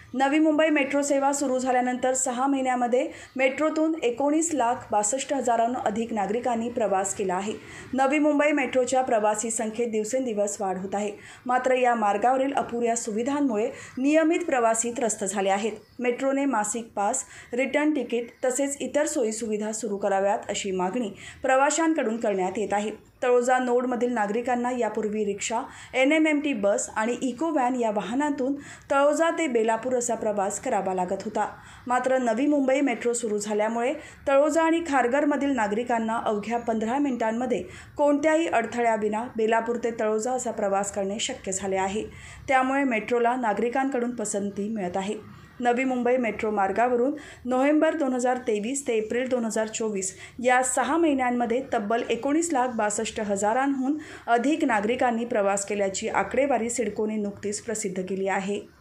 Navi Mumbai metro सेवा सुरू झाल्यानंतर 6 महिन्यामध्ये मेट्रोतून 19,62,000 अधिक नागरिकांनी प्रवास केला आहे। नवी मुंबई मेट्रोच्या प्रवासी संख्येत दिवसेंदिवस वाढ होत आहे। मात्र या मार्गावरील अपुऱ्या सुविधांमुळे नियमित प्रवासी त्रस्त झाले आहेत। मेट्रोने मासिक पास, रिटर्न तिकीट तसेच इतर सोयी सुविधा सुरू कराव्यात अशी मागणी प्रवाशांकडून करण्यात येत आहे। तळोजा नोडमधील नागरिकांना यापूर्वी रिक्षा, NMMT बस आणि इको व्हॅन या वाहनांतून तळोजा ते बेलापूर असा प्रवास करावा लागत होता। मात्र नवी मुंबई मेट्रो सुरू झाल्यामुळे तळोजा आणि खारघरमधील नागरिकांना अवघ्या 15 मिनिटांमध्ये कोणत्याही अडथळ्याविना बेलापूर ते तळोजा असा प्रवास करणे शक्य झाले आहे। त्यामुळे मेट्रोला नागरिकांकडून पसंती मिळत आहे। नवी मुंबई मेट्रो मार्गावरून नोव्हेंबर 2023 ते एप्रिल 2024 या 6 महिन्यांमध्ये तब्बल 19,62,000हून अधिक नागरिकांनी प्रवास केल्याची आकडेवारी सिडकोने नुकतीच प्रसिद्ध केली आहे।